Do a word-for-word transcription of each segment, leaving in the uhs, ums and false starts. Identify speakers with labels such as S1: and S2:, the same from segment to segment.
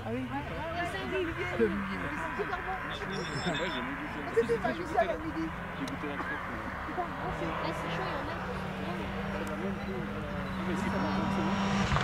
S1: Ah oui,
S2: Ouais, c'est un olivier.
S1: le milieu.
S2: C'est super bon.
S3: Ouais, j'ai mis du sel.
S2: Ah, c'est pas du sel à midi.
S3: J'ai goûté la crêpe.
S2: C'est pas français.
S4: Là, c'est chaud, il y en a.
S3: C'est la même chose. Mais c'est pas la même chose.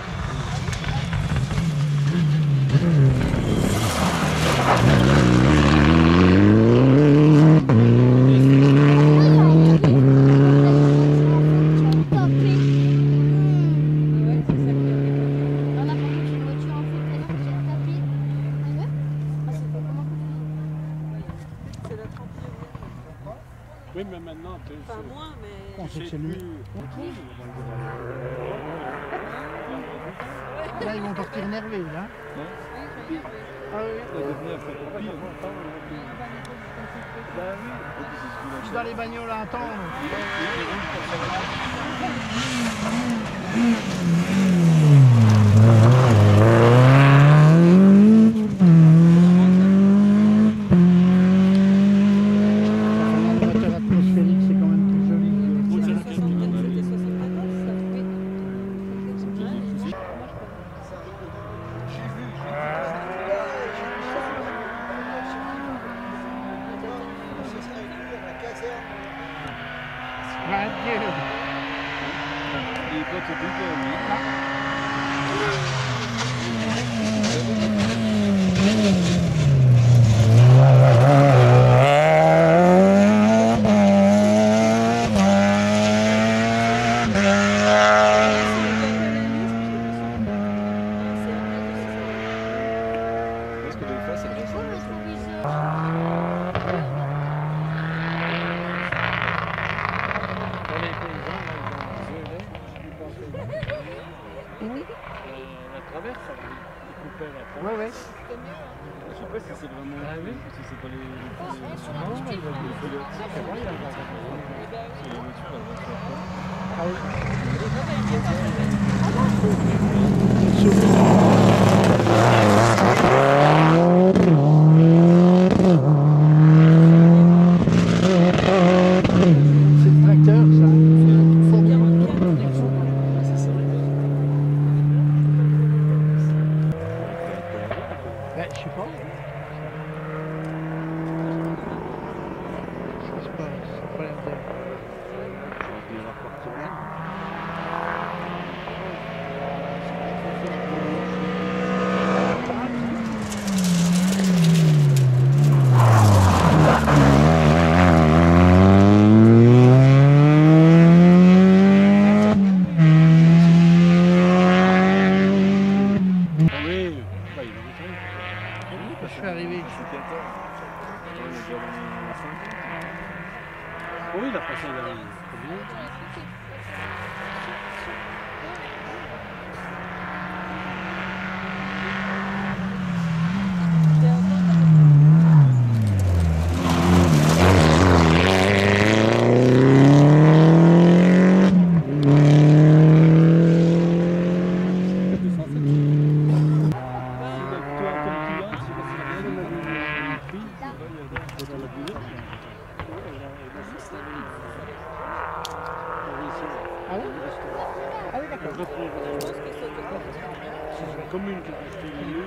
S3: Oui, mais maintenant, tu
S5: Enfin, moins, mais.
S1: On sait que c'est lui.
S3: sais.
S1: Là, ils vont partir énervés, là. Ah oui.
S3: Ça devient un peu pire. Bah oui.
S1: Je suis dans les bagnoles à attendre.
S3: Il faut te dire parce que des fois, c'est vrai. La traverse, ils coupaient la traverse.
S1: Ouais, ouais.
S3: Je sais pas si c'est vraiment. Ah oui. Si c'est pas les.
S1: Non, mais il va le pilote. C'est vrai, il va le faire.
S3: C'est la voiture, elle va se faire quoi.
S1: Ah oui. C'est le tracteur, ça. Ben, je sais pas. Je sais pas, c'est pas l'air de... Je suis arrivé ici.
S3: Oui, il a passé la ligne.
S1: Ah oui? Ah oui, d'accord.
S3: C'est une commune qui a acheté les lieux.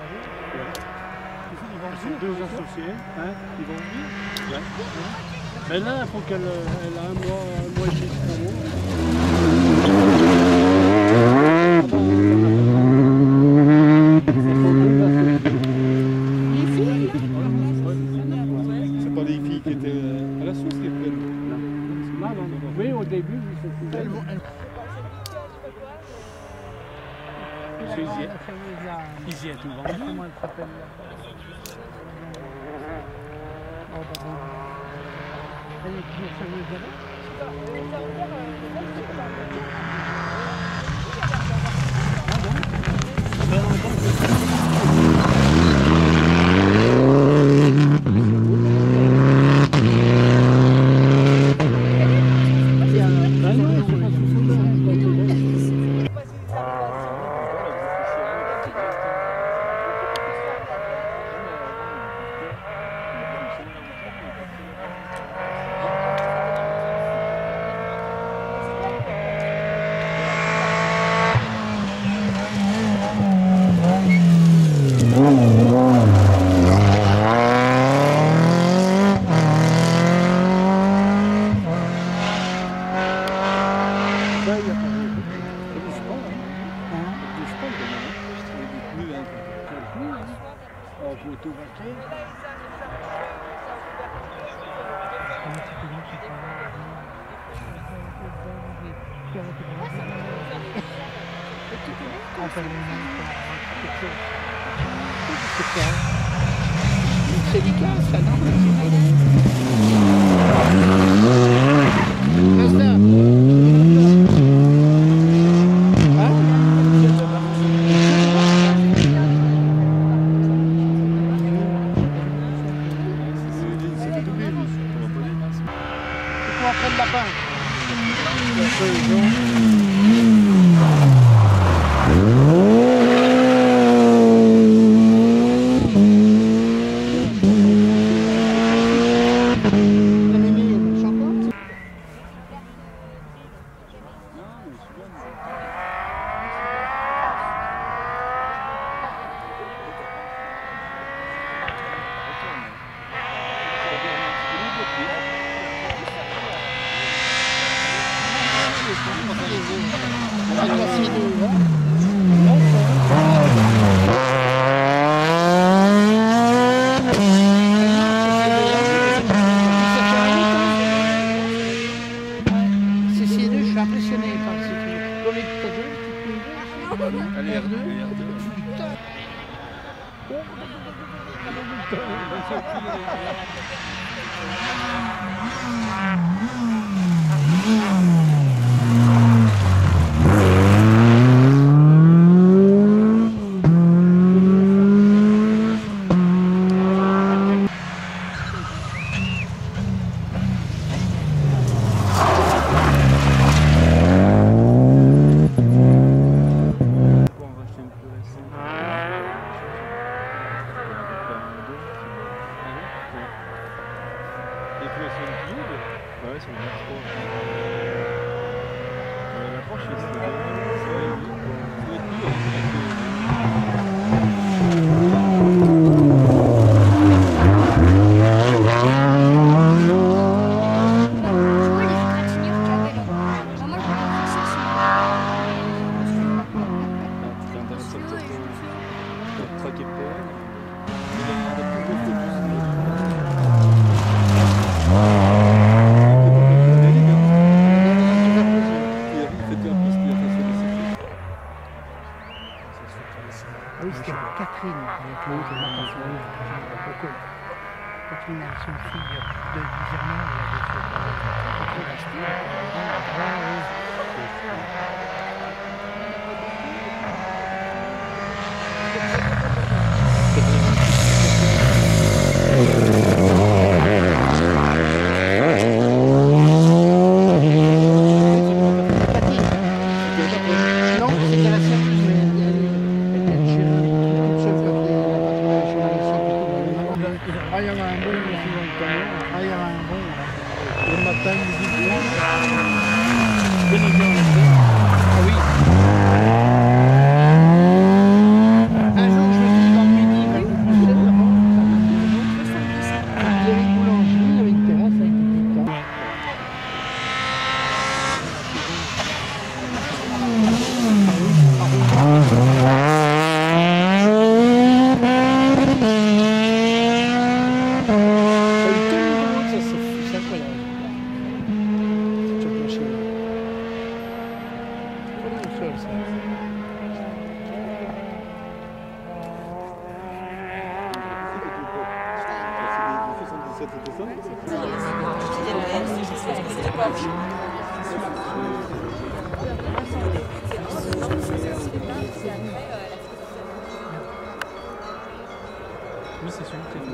S3: Ce sont deux associés, hein, ils vont vivre. Ouais. Mais là, il faut qu'elle elle a un mois, un mois et demi, trois mois. C'est pas des filles qui étaient à la source qui prennent. Non, non, non. Oui, au début, ils sont plus jeunes. Parce qu'ils y est- ils y est tout vendu.
S1: Comment elle s'appelle là? Oh, bah, elle est toujours serveuse là-bas?
S3: Oui, hein, ça le coup, hein. Alors, faut tout vaquer.
S2: C'est délicat, ça, non? Après le lapin.
S3: Allez, R deux, R deux. Ouais, c'est une trop. Euh, l'approche, c'est ça.
S2: Oui, c'était Catherine. Catherine, son fille de Bizerman, elle avait fait non, c'était la serveuse, mais elle était gérée toute seule quand les patrouilles sur la Ah, il y en a un bon, il y a souvent le camion. Ah, il y en a un bon. Le matin, midi, soir. Bien bien, on l'a fait. Ah oui. Un jour, je me dis, dans le midi, il va être plus sept avant. Il y avait une boulangerie, il y avait une terrasse avec des petites tables.
S1: Oui, c'est celui qui est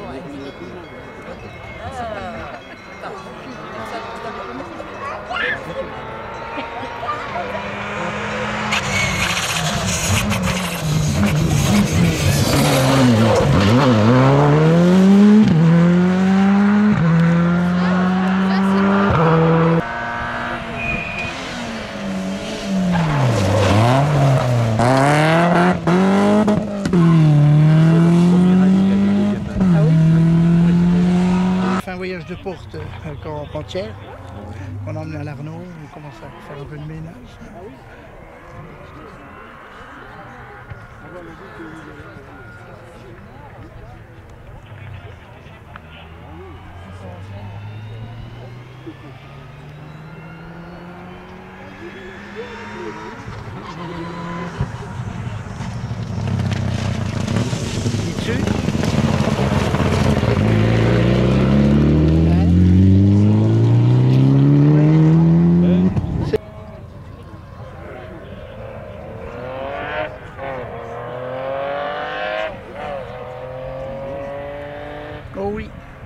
S2: Voyage de porte euh, quand Pantière, on a emmené à l'Arnaud, on commence à faire un peu de ménage. Oh oui.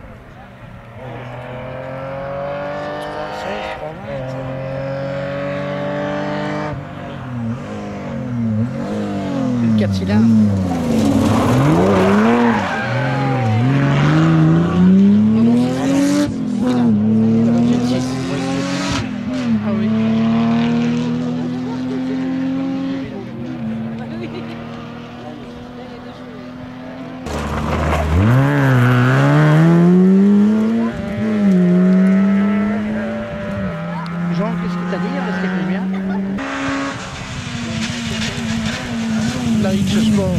S2: Une quatre cylindres. Non, non, c'est six. Ah oui. Jean, qu'est-ce que t'as dit? Parce qu'il y a combien? La X Sport.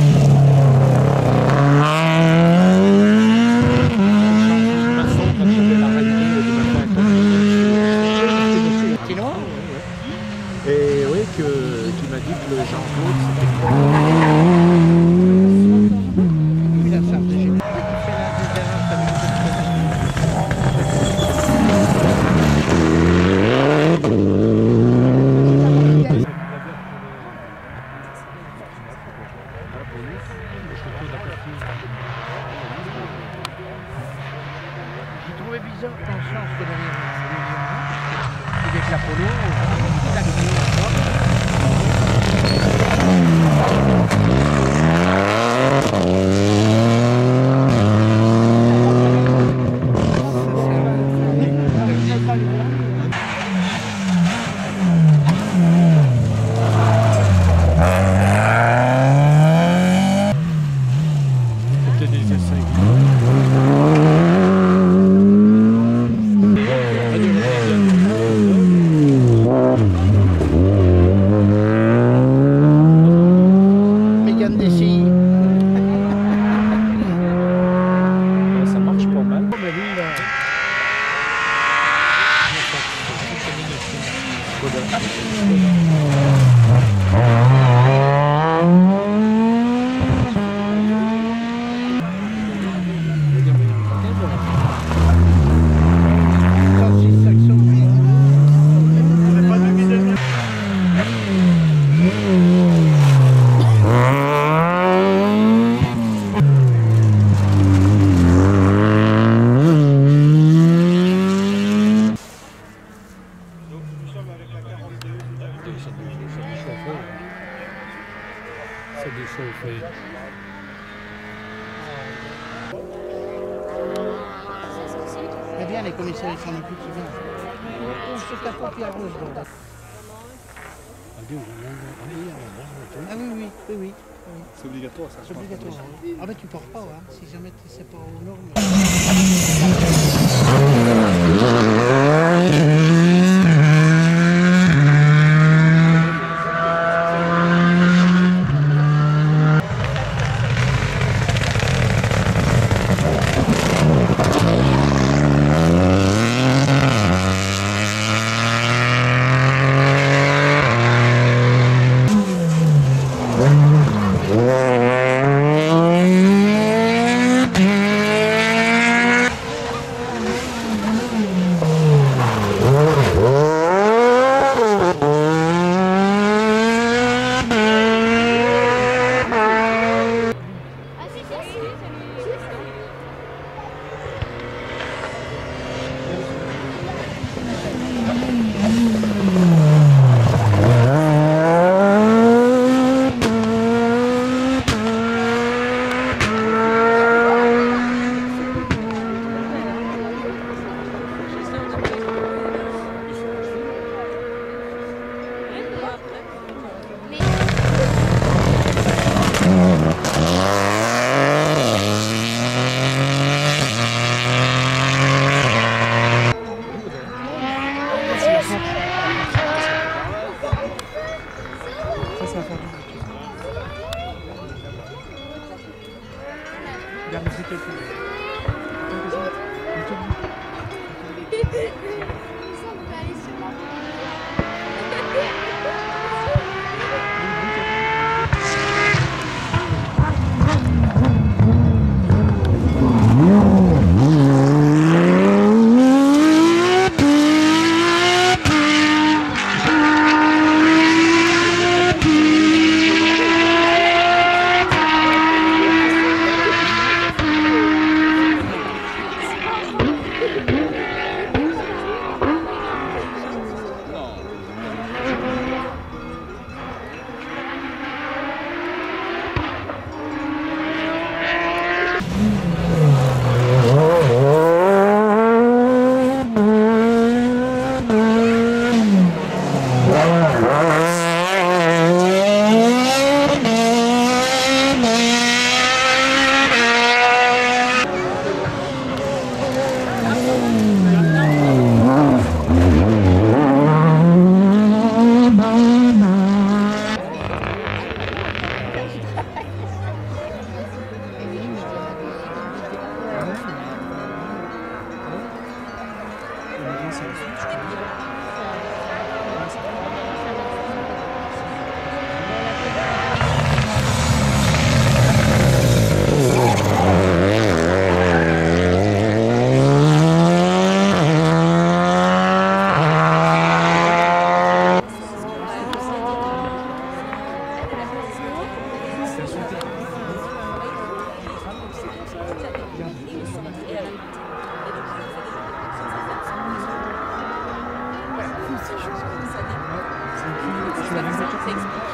S1: Et oui, que, qui m'a dit que le Jean-Claude, c'était quoi?
S2: Il a ça, j'ai vu. J'ai trouvé bizarre ton sens de dernière avec l'Apollo, la
S3: C'était des essais.
S2: Mégane D C I.
S1: Ça marche pas mal.
S3: Mais lui, là, c'est des chauffés.
S2: Très bien, les commissaires ils s'en occupent souvent. On se tape au pied à rose. donc. Ah oui, oui, oui, oui.
S3: C'est obligatoire, ça.
S2: C'est obligatoire. Oui. Ah ben tu pars pas, hein, si jamais tu sais pas aux normes.
S3: Regarde, c'est quelqu'un.
S4: Ça explique.